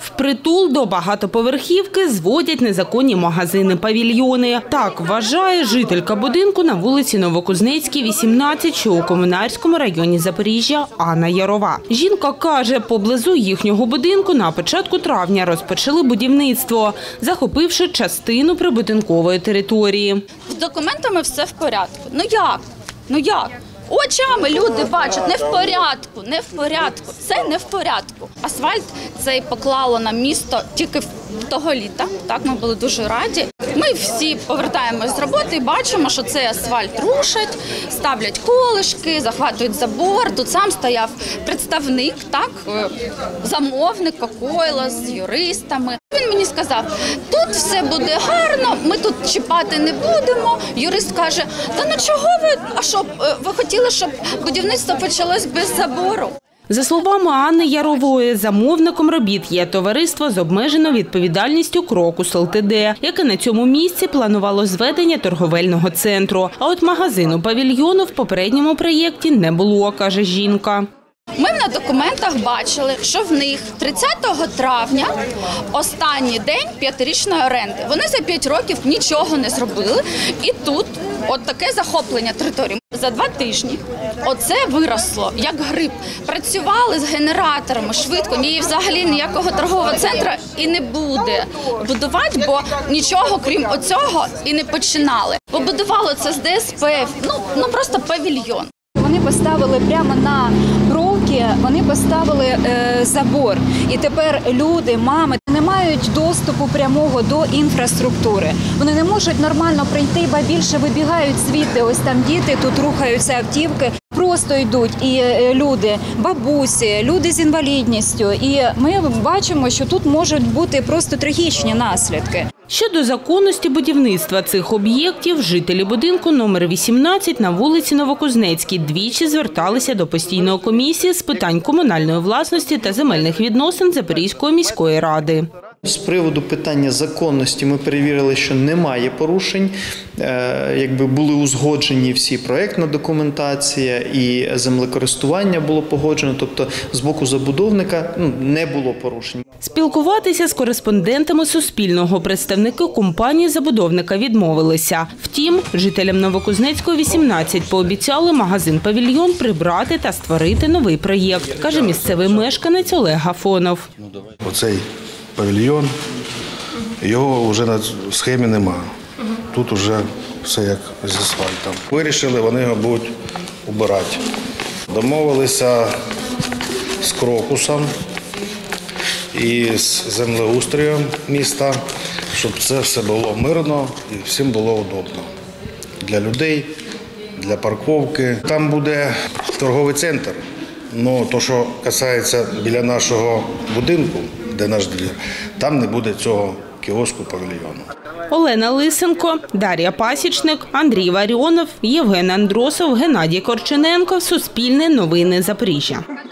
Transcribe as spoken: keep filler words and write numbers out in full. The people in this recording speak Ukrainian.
Впритул до багатоповерхівки зводять незаконні магазини-павільйони. Так вважає жителька будинку на вулиці Новокузнецькій, вісімнадцять, що у Комунарському районі Запоріжжя, Анна Ярова. Жінка каже, поблизу їхнього будинку на початку травня розпочали будівництво, захопивши частину прибудинкової території. З документами все в порядку. Ну як? Ну як? Очами люди бачать, не в порядку, не в порядку, все не в порядку. Асфальт цей поклало на місто тільки того літа, так, ми були дуже раді. Ми всі повертаємось з роботи і бачимо, що цей асфальт рушать, ставлять колишки, захватують забор. Тут сам стояв представник, так, замовник Кокойла з юристами. Він мені сказав, тут все буде гарно, ми тут чіпати не будемо. Юрист каже, та ну чого ви, а що, ви хотіли, щоб будівництво почалось без забору? За словами Анни Ярової, замовником робіт є товариство з обмеженою відповідальністю «Крокус ЛТД», яке на цьому місці планувало зведення торговельного центру. А от магазину-павільйону в попередньому проєкті не було, каже жінка. Ми на документах бачили, що в них тридцятого травня останній день п'ятирічної оренди. Вони за п'ять років нічого не зробили. І тут от таке захоплення території. За два тижні оце виросло, як гриб. Працювали з генераторами швидко, ні, взагалі ніякого торгового центру і не буде будувати, бо нічого крім оцього і не починали. Побудували це з ДСП, ну, ну просто павільйон. Вони поставили прямо на бровки, вони поставили е, забор. І тепер люди, мами не мають доступу прямого до інфраструктури. Вони не можуть нормально прийти, ба більше вибігають звідти. Ось там діти, тут рухаються автівки. Просто йдуть і люди, бабусі, люди з інвалідністю. І ми бачимо, що тут можуть бути просто трагічні наслідки. Щодо законності будівництва цих об'єктів, жителі будинку номер вісімнадцять на вулиці Новокузнецькій двічі зверталися до постійної комісії з питань комунальної власності та земельних відносин Запорізької міської ради. З приводу питання законності ми перевірили, що немає порушень, якби були узгоджені всі проєктна документація і землекористування було погоджено, тобто з боку забудовника ну, не було порушень. Спілкуватися з кореспондентами Суспільного представники компанії-забудовника відмовилися. Втім, жителям Новокузнецької вісімнадцять пообіцяли магазин-павільйон прибрати та створити новий проєкт, каже місцевий мешканець Олег Афонов. Оцей павільйон, його вже на схемі немає. Тут вже все як з асфальтом. Вирішили, вони його будуть убирати. Домовилися з Крокусом і з землеустроєм міста, щоб це все було мирно і всім було удобно. Для людей, для парковки. Там буде торговий центр, але те, що касається біля нашого будинку, де наш двір, там не буде цього кіоску-павільйону. Олена Лисенко, Дар'я Пасічник, Андрій Варіонов, Євген Андросов, Геннадій Корчененко. Суспільне новини Запоріжжя.